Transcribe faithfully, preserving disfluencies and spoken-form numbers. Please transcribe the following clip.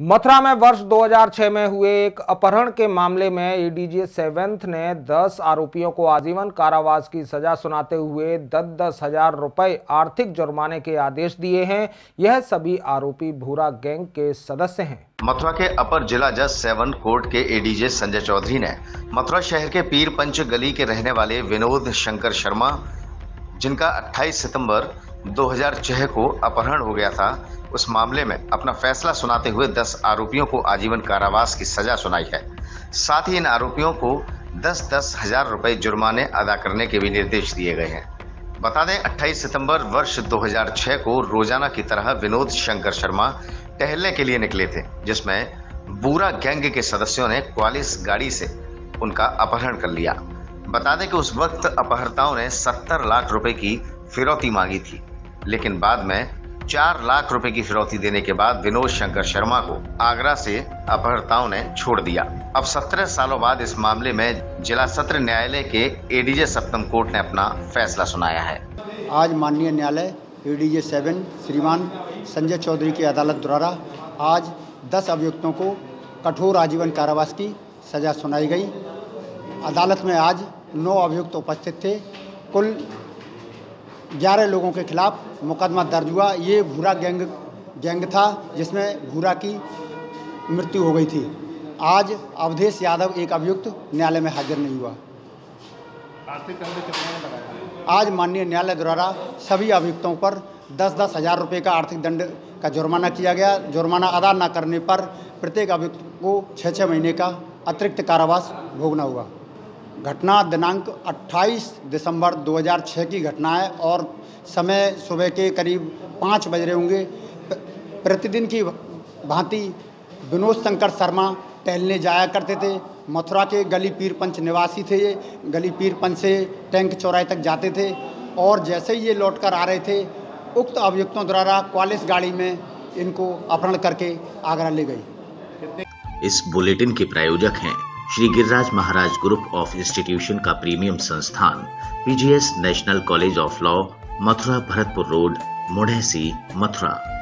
मथुरा में वर्ष दो हज़ार छह में हुए एक अपहरण के मामले में एडीजे सेवेंथ ने दस आरोपियों को आजीवन कारावास की सजा सुनाते हुए दस दस हजार रुपए आर्थिक जुर्माने के आदेश दिए हैं। यह सभी आरोपी भूरा गैंग के सदस्य हैं। मथुरा के अपर जिला जज सेवन कोर्ट के एडीजे संजय चौधरी ने मथुरा शहर के पीर पंच गली के रहने वाले विनोद शंकर शर्मा, जिनका अट्ठाईस सितंबर दो हज़ार छह को अपहरण हो गया था, उस मामले में अपना फैसला सुनाते हुए दस आरोपियों को आजीवन कारावास की सजा सुनाई है। साथ ही इन आरोपियों को दस दस हजार रुपए जुर्माने अदा करने के भी निर्देश दिए गए हैं। बता दें, अट्ठाईस सितंबर वर्ष दो हज़ार छह को रोजाना की तरह विनोद शंकर शर्मा टहलने के लिए निकले थे, जिसमें बूरा गैंग के सदस्यों ने क्वालिस गाड़ी से उनका अपहरण कर लिया। बता दें कि उस वक्त अपहर्ताओं ने सत्तर लाख रुपए की फिरौती मांगी थी, लेकिन बाद में चार लाख रुपए की फिरौती देने के बाद विनोद शंकर शर्मा को आगरा से अपहर्ताओं ने छोड़ दिया। अब सत्रह सालों बाद इस मामले में जिला सत्र न्यायालय के एडीजे सप्तम कोर्ट ने अपना फैसला सुनाया है। आज माननीय न्यायालय एडीजे सेवन श्रीमान संजय चौधरी की अदालत द्वारा आज दस अभियुक्तों को कठोर आजीवन कारावास की सजा सुनाई गई। अदालत में आज नौ अभियुक्त उपस्थित थे। कुल ग्यारह लोगों के खिलाफ मुकदमा दर्ज हुआ। ये भूरा गैंग गैंग था जिसमें भूरा की मृत्यु हो गई थी। आज अवधेश यादव एक अभियुक्त न्यायालय में हाजिर नहीं हुआ। आज माननीय न्यायालय द्वारा सभी अभियुक्तों पर दस दस हजार रुपये का आर्थिक दंड का जुर्माना किया गया। जुर्माना अदा न करने पर प्रत्येक अभियुक्त को छः छः महीने का अतिरिक्त कारावास भोगना हुआ। घटना दिनांक अट्ठाईस दिसंबर दो हज़ार छह की घटना है और समय सुबह के करीब पाँच बज रहे होंगे। प्रतिदिन की भांति विनोद शंकर शर्मा टहलने जाया करते थे। मथुरा के गली पीर पंच निवासी थे। ये गली पीर पंच से टैंक चौराहे तक जाते थे और जैसे ही ये लौटकर आ रहे थे, उक्त अभियुक्तों द्वारा क्वालिस गाड़ी में इनको अपहरण करके आगरा ले गई। इस बुलेटिन के प्रायोजक हैं Shri Giriraj Maharaj group of institution का प्रीमियम संस्थान PGS national college of law, Mathura Bharatpur road, Mudhaisi, Mathura.